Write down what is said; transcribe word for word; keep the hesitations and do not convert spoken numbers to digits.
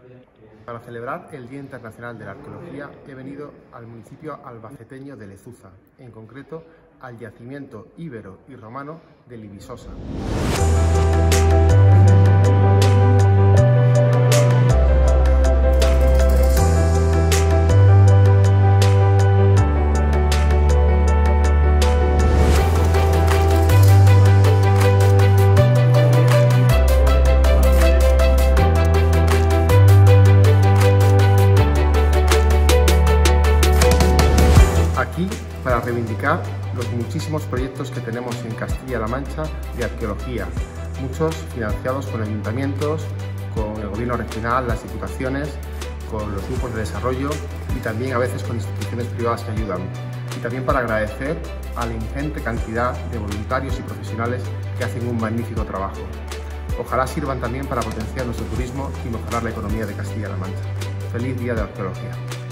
Para celebrar el Día Internacional de la Arqueología he venido al municipio albaceteño de Lezuza, en concreto al yacimiento íbero y romano de Libisosa. Aquí para reivindicar los muchísimos proyectos que tenemos en Castilla-La Mancha de arqueología, muchos financiados con ayuntamientos, con el gobierno regional, las diputaciones, con los grupos de desarrollo y también a veces con instituciones privadas que ayudan. Y también para agradecer a la ingente cantidad de voluntarios y profesionales que hacen un magnífico trabajo. Ojalá sirvan también para potenciar nuestro turismo y mejorar la economía de Castilla-La Mancha. ¡Feliz Día de la Arqueología!